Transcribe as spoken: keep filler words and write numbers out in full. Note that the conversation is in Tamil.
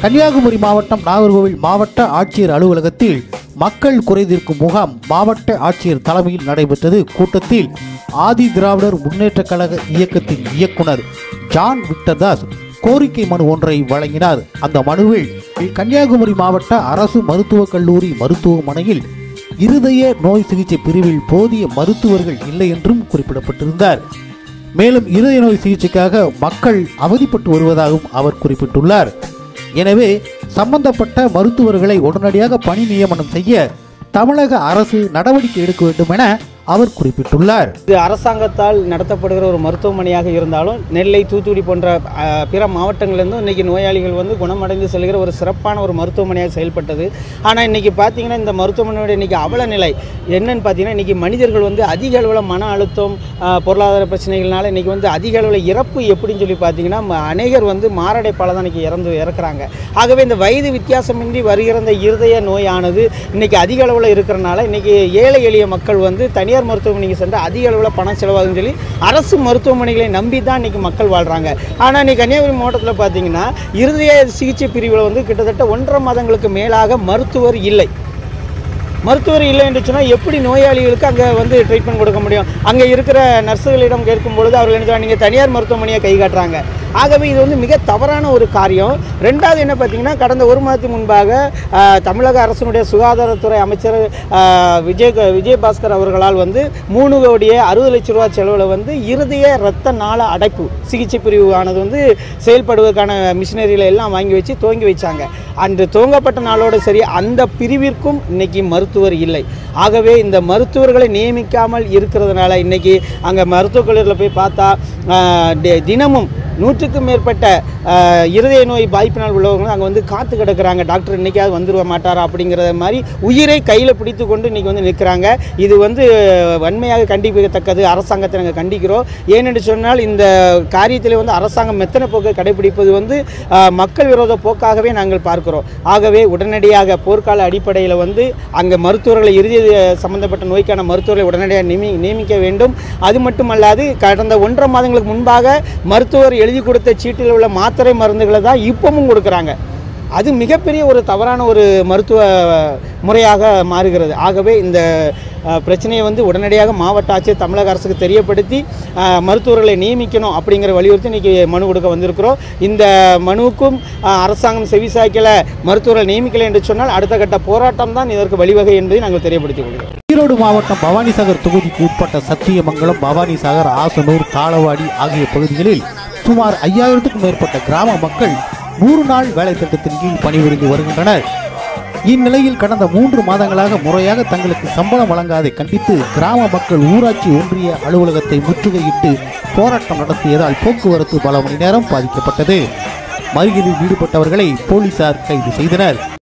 கன்னியாகுமரி மாவட்டம் நாகர்கோவில் மாவட்ட ஆட்சியர் அலுவலகத்தில் மக்கள் குறைதீர்க்கும் முகாம் மாவட்ட ஆட்சியர் தலைமையில் நடைபெற்றது. கூட்டத்தில் ஆதி திராவிடர் முன்னேற்ற கழக இயக்கத்தின் இயக்குனர் ஜான் விக்டர் தாஸ் கோரிக்கை மனு ஒன்றை வழங்கினார். அந்த மனுவில் கன்னியாகுமரி மாவட்ட அரசு மருத்துவக் கல்லூரி மருத்துவமனையில் இருதய நோய் சிகிச்சை பிரிவில் போதிய மருத்துவர்கள் இல்லை என்றும் குறிப்பிடப்பட்டிருந்தார். மேலும் இருதய நோய் சிகிச்சைக்காக மக்கள் அவதிப்பட்டு வருவதாகவும் அவர் குறிப்பிட்டுள்ளார். எனவே சம்பந்தப்பட்ட மருத்துவர்களை உடனடியாக பணி நியமனம் செய்ய தமிழக அரசு நடவடிக்கை எடுக்க வேண்டும் என அவர் குறிப்பிட்டுள்ளார். இது அரசாங்கத்தால் நடத்தப்படுகிற ஒரு மருத்துவமனையாக இருந்தாலும் நெல்லை, தூத்துக்குடி போன்ற பிற மாவட்டங்களிலிருந்தும் இன்றைக்கி நோயாளிகள் வந்து குணமடைந்து செல்கிற ஒரு சிறப்பான ஒரு மருத்துவமனையாக செயல்பட்டது. ஆனால் இன்றைக்கி பார்த்திங்கன்னா இந்த மருத்துவமனையோட இன்றைக்கி அவல நிலை என்னன்னு பார்த்தீங்கன்னா, இன்றைக்கி மனிதர்கள் வந்து அதிக அளவில் மன அழுத்தம், பொருளாதார பிரச்சனைகள்னால இன்றைக்கி வந்து அதிக அளவில் இறப்பு எப்படின்னு சொல்லி பார்த்தீங்கன்னா அநேகர் வந்து மாரடைப்பால் தான் இன்றைக்கி இறந்து இறக்குறாங்க. ஆகவே இந்த வயது வித்தியாசமின்றி வருகிற இந்த இருதய நோயானது இன்றைக்கி அதிக அளவில் இருக்கிறனால இன்றைக்கி ஏழை எளிய மக்கள் வந்து தனியார் மருத்துவமனைக்கு சென்று அதிக அளவில் பணம் செலவாகுன்னு சொல்லி அரசு மருத்துவமனைகளை நம்பி தான் இன்றைக்கி மக்கள் வாழ்கிறாங்க. ஆனால் இன்றைக்கி கன்னியாகுமரி மாவட்டத்தில் பார்த்தீங்கன்னா இருதய சிகிச்சை பிரிவில் வந்து கிட்டத்தட்ட ஒன்றரை மாதங்களுக்கு மேலாக மருத்துவர் இல்லை. மருத்துவர் இல்லை என்று சொன்னால் எப்படி நோயாளிகளுக்கு அங்கே வந்து ட்ரீட்மெண்ட் கொடுக்க முடியும்? அங்கே இருக்கிற நர்ஸுகளிடம் கேட்கும் பொழுது அவர்கள் என்ன நீங்கள் தனியார் மருத்துவமனையை கை காட்டுறாங்க. ஆகவே இது வந்து மிக தவறான ஒரு காரியம். ரெண்டாவது என்ன பார்த்தீங்கன்னா, கடந்த ஒரு மாதத்துக்கு முன்பாக தமிழக அரசினுடைய சுகாதாரத்துறை அமைச்சர் விஜய் விஜயபாஸ்கர் அவர்களால் வந்து மூணு கோடியே அறுபது லட்சம் ரூபா செலவில் வந்து இருதய இரத்த நாள அடைப்பு சிகிச்சை பிரிவு ஆனது வந்து செயல்படுவதற்கான மிஷினரியில் எல்லாம் வாங்கி வச்சு துவங்கி வச்சாங்க. அன்று துவங்கப்பட்ட நாளோடு சரி அந்த பிரிவிற்கும் இன்னைக்கு மருத்துவர் இல்லை. ஆகவே இந்த மருத்துவர்களை நியமிக்காமல் இருக்கிறதுனால இன்னைக்கு அங்கே மருத்துவக் கல்லூரியில் போய் பார்த்தா தினமும் நூற்றுக்கும் மேற்பட்ட இருதய நோய் பாதிப்பினால் உள்ளவங்களும் அங்கே வந்து காத்து கிடக்கிறாங்க. டாக்டர் இன்றைக்காவது வந்துடுவ மாட்டாரா அப்படிங்கிற மாதிரி உயிரை கையில் பிடித்து கொண்டு இன்றைக்கி வந்து நிற்கிறாங்க. இது வந்து வன்மையாக கண்டிக்கத்தக்கது. அரசாங்கத்தை நாங்கள் கண்டிக்கிறோம். ஏனென்று சொன்னால் இந்த காரியத்தில் வந்து அரசாங்கம் மெத்தனை போக்கை கடைபிடிப்பது வந்து மக்கள் விரோத போக்காகவே நாங்கள் பார்க்கிறோம். ஆகவே உடனடியாக போர்க்கால அடிப்படையில் வந்து அங்கே மருத்துவர்களை இருதய சம்பந்தப்பட்ட நோய்க்கான மருத்துவர்களை உடனடியாக நியமி நியமிக்க வேண்டும். அது மட்டுமல்லாது கடந்த ஒன்றரை மாதங்களுக்கு முன்பாக மருத்துவர் எழுதி கொடுத்த சீட்டில் உள்ள மாத்திரை மருந்துகளை தான் இப்பவும் கொடுக்குறாங்க. அது மிகப்பெரிய ஒரு தவறான ஒரு மருத்துவ முறையாக மாறுகிறது. ஆகவே இந்த பிரச்சனையை வந்து உடனடியாக மாவட்ட ஆட்சியர் தமிழக அரசுக்கு தெரியப்படுத்தி மருத்துவர்களை நியமிக்கணும் அப்படிங்கிற வலியுறுத்தி இன்றைக்கி மனு கொடுக்க வந்திருக்கிறோம். இந்த மனுவுக்கும் அரசாங்கம் செவிசாய்க்கலை, மருத்துவர்கள் நியமிக்கலை என்று சொன்னால் அடுத்த கட்ட போராட்டம் தான் இதற்கு வழிவகை என்பதை நாங்கள் தெரியப்படுத்திக் கொள்கிறோம். ஈரோடு மாவட்டம் பவானிசாகர் தொகுதிக்கு உட்பட்ட சத்தியமங்கலம், பவானிசாகர், ஆசனூர், தாளவாடி ஆகிய பகுதிகளில் சுமார் ஐயாயிரத்துக்கும் மேற்பட்ட கிராம மக்கள் நூறு நாள் வேலை திட்டத்தின் கீழ் பணிபுரிந்து வருகின்றனர். இந்நிலையில் கடந்த மூன்று மாதங்களாக முறையாக தங்களுக்கு சம்பளம் வழங்காதை கண்டித்து கிராம மக்கள் ஊராட்சி ஒன்றிய அலுவலகத்தை முற்றுகையிட்டு போராட்டம் நடத்தியதால் போக்குவரத்து பல மணி நேரம் பாதிக்கப்பட்டது. மறியலில் ஈடுபட்டவர்களை போலீசார் கைது செய்தனர்.